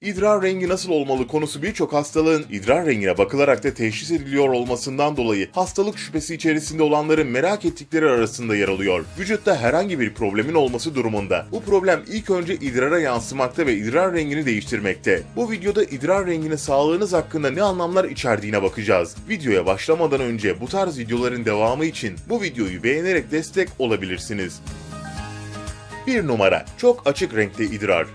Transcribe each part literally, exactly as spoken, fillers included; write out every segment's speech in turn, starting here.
İdrar rengi nasıl olmalı konusu birçok hastalığın idrar rengine bakılarak da teşhis ediliyor olmasından dolayı hastalık şüphesi içerisinde olanların merak ettikleri arasında yer alıyor. Vücutta herhangi bir problemin olması durumunda bu problem ilk önce idrara yansımakta ve idrar rengini değiştirmekte. Bu videoda idrar renginin sağlığınız hakkında ne anlamlar içerdiğine bakacağız. Videoya başlamadan önce bu tarz videoların devamı için bu videoyu beğenerek destek olabilirsiniz. bir numara. Çok açık renkte idrar.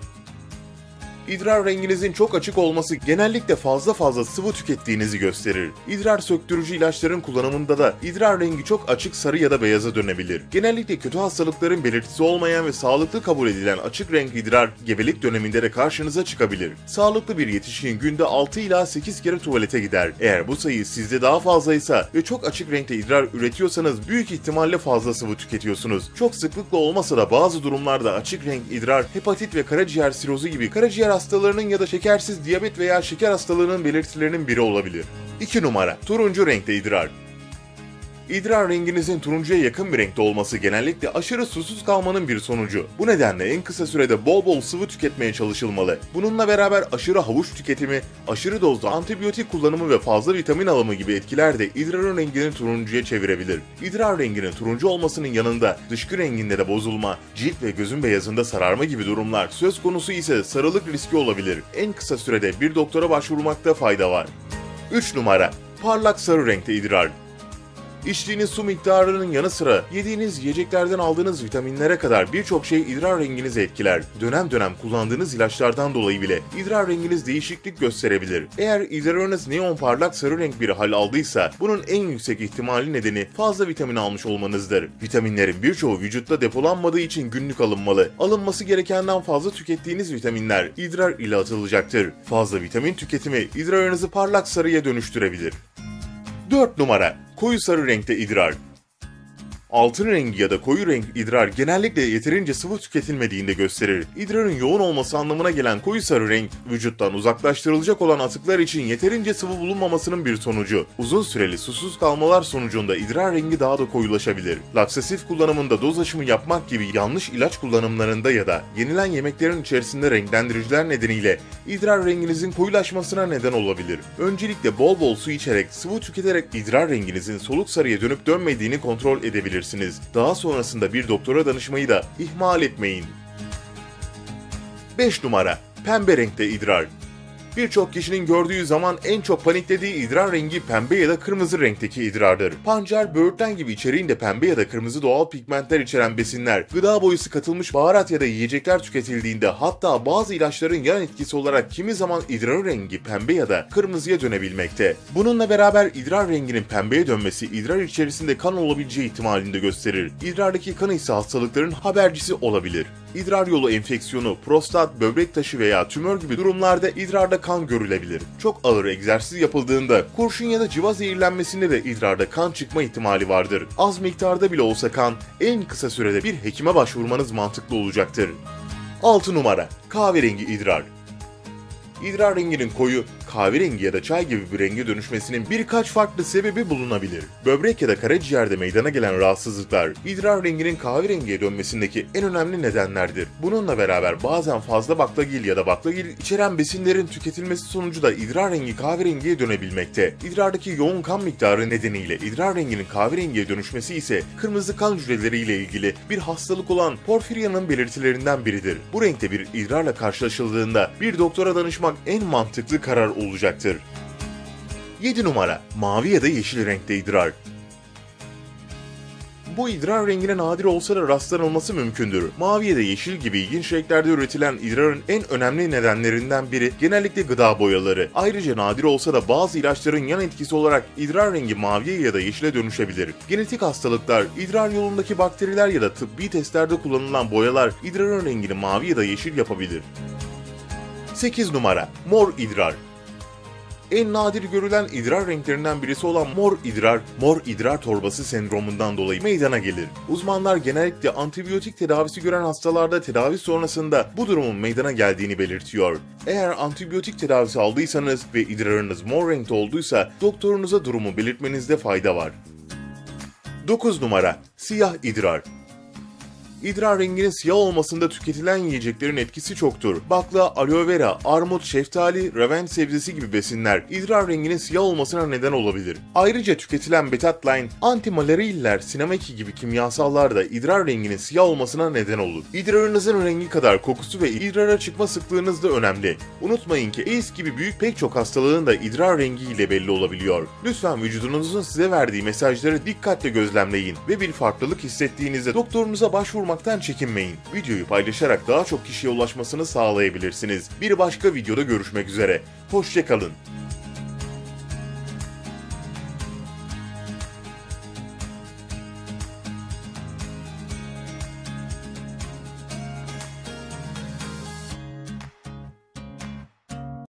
İdrar renginizin çok açık olması genellikle fazla fazla sıvı tükettiğinizi gösterir. İdrar söktürücü ilaçların kullanımında da idrar rengi çok açık sarı ya da beyaza dönebilir. Genellikle kötü hastalıkların belirtisi olmayan ve sağlıklı kabul edilen açık renk idrar gebelik döneminde de karşınıza çıkabilir. Sağlıklı bir yetişkin günde altı ila sekiz kere tuvalete gider. Eğer bu sayı sizde daha fazlaysa ve çok açık renkte idrar üretiyorsanız büyük ihtimalle fazla sıvı tüketiyorsunuz. Çok sıklıkla olmasa da bazı durumlarda açık renk idrar hepatit ve karaciğer sirozu gibi karaciğer hastalarının ya da şekersiz diyabet veya şeker hastalığının belirtilerinin biri olabilir. iki numara. Turuncu renkte idrar. İdrar renginizin turuncuya yakın bir renkte olması genellikle aşırı susuz kalmanın bir sonucu. Bu nedenle en kısa sürede bol bol sıvı tüketmeye çalışılmalı. Bununla beraber aşırı havuç tüketimi, aşırı dozda antibiyotik kullanımı ve fazla vitamin alımı gibi etkiler de idrarın rengini turuncuya çevirebilir. İdrar renginin turuncu olmasının yanında dışkı renginde de bozulma, cilt ve gözün beyazında sararma gibi durumlar söz konusu ise sarılık riski olabilir. En kısa sürede bir doktora başvurmakta fayda var. üç numara. Parlak sarı renkte idrar. İçtiğiniz su miktarının yanı sıra yediğiniz yiyeceklerden aldığınız vitaminlere kadar birçok şey idrar renginizi etkiler. Dönem dönem kullandığınız ilaçlardan dolayı bile idrar renginiz değişiklik gösterebilir. Eğer idrarınız neon parlak sarı renk bir hal aldıysa bunun en yüksek ihtimali nedeni fazla vitamin almış olmanızdır. Vitaminlerin birçoğu vücutta depolanmadığı için günlük alınmalı. Alınması gerekenden fazla tükettiğiniz vitaminler idrar ile atılacaktır. Fazla vitamin tüketimi idrarınızı parlak sarıya dönüştürebilir. dört numara. Koyu sarı renkte idrar. Altın rengi ya da koyu renk idrar genellikle yeterince sıvı tüketilmediğinde gösterir. İdrarın yoğun olması anlamına gelen koyu sarı renk, vücuttan uzaklaştırılacak olan atıklar için yeterince sıvı bulunmamasının bir sonucu. Uzun süreli susuz kalmalar sonucunda idrar rengi daha da koyulaşabilir. Laksatif kullanımında doz aşımı yapmak gibi yanlış ilaç kullanımlarında ya da yenilen yemeklerin içerisinde renklendiriciler nedeniyle idrar renginizin koyulaşmasına neden olabilir. Öncelikle bol bol su içerek, sıvı tüketerek idrar renginizin soluk sarıya dönüp dönmediğini kontrol edebilirsiniz. Daha sonrasında bir doktora danışmayı da ihmal etmeyin. beş numara. Pembe renkte idrar. Birçok kişinin gördüğü zaman en çok paniklediği idrar rengi pembe ya da kırmızı renkteki idrardır. Pancar, böğürtlen gibi içeriğinde pembe ya da kırmızı doğal pigmentler içeren besinler, gıda boyası katılmış baharat ya da yiyecekler tüketildiğinde hatta bazı ilaçların yan etkisi olarak kimi zaman idrar rengi pembe ya da kırmızıya dönebilmekte. Bununla beraber idrar renginin pembeye dönmesi idrar içerisinde kan olabileceği ihtimalini de gösterir. İdrardaki kan ise hastalıkların habercisi olabilir. İdrar yolu enfeksiyonu, prostat, böbrek taşı veya tümör gibi durumlarda idrarda kan görülebilir. Çok ağır egzersiz yapıldığında kurşun ya da civa zehirlenmesinde de idrarda kan çıkma ihtimali vardır. Az miktarda bile olsa kan en kısa sürede bir hekime başvurmanız mantıklı olacaktır. altı numara. Kahverengi idrar. İdrar renginin koyu, kahverengi ya da çay gibi bir renge dönüşmesinin birkaç farklı sebebi bulunabilir. Böbrek ya da karaciğerde meydana gelen rahatsızlıklar, idrar renginin kahverengiye dönmesindeki en önemli nedenlerdir. Bununla beraber bazen fazla baklagil ya da baklagil içeren besinlerin tüketilmesi sonucu da idrar rengi kahverengiye dönebilmekte. İdrardaki yoğun kan miktarı nedeniyle idrar renginin kahverengiye dönüşmesi ise kırmızı kan hücreleriyle ilgili bir hastalık olan porfiryanın belirtilerinden biridir. Bu renkte bir idrarla karşılaşıldığında bir doktora danışmak en mantıklı karar olacaktır. yedi numara. Mavi ya da yeşil renkte idrar. Bu idrar rengine nadir olsa da rastlanılması mümkündür. Mavi ya da yeşil gibi ilginç renklerde üretilen idrarın en önemli nedenlerinden biri genellikle gıda boyaları. Ayrıca nadir olsa da bazı ilaçların yan etkisi olarak idrar rengi maviye ya da yeşile dönüşebilir. Genetik hastalıklar, idrar yolundaki bakteriler ya da tıbbi testlerde kullanılan boyalar idrarın rengini mavi ya da yeşil yapabilir. sekiz numara. Mor idrar. En nadir görülen idrar renklerinden birisi olan mor idrar, mor idrar torbası sendromundan dolayı meydana gelir. Uzmanlar genellikle antibiyotik tedavisi gören hastalarda tedavi sonrasında bu durumun meydana geldiğini belirtiyor. Eğer antibiyotik tedavisi aldıysanız ve idrarınız mor renkte olduysa doktorunuza durumu belirtmenizde fayda var. dokuz numara. Siyah idrar. İdrar renginin siyah olmasında tüketilen yiyeceklerin etkisi çoktur. Bakla, aloe vera, armut, şeftali, revent sebzesi gibi besinler idrar renginin siyah olmasına neden olabilir. Ayrıca tüketilen betatlin, antimaleriller, sinemaki gibi kimyasallar da idrar renginin siyah olmasına neden olur. İdrarınızın rengi kadar kokusu ve idrara çıkma sıklığınız da önemli. Unutmayın ki AIDS gibi büyük pek çok hastalığın da idrar rengiyle belli olabiliyor. Lütfen vücudunuzun size verdiği mesajları dikkatle gözlemleyin ve bir farklılık hissettiğinizde doktorunuza başvurmaktan çekinmeyin. Videoyu paylaşarak daha çok kişiye ulaşmasını sağlayabilirsiniz. Bir başka videoda görüşmek üzere. Hoşça kalın.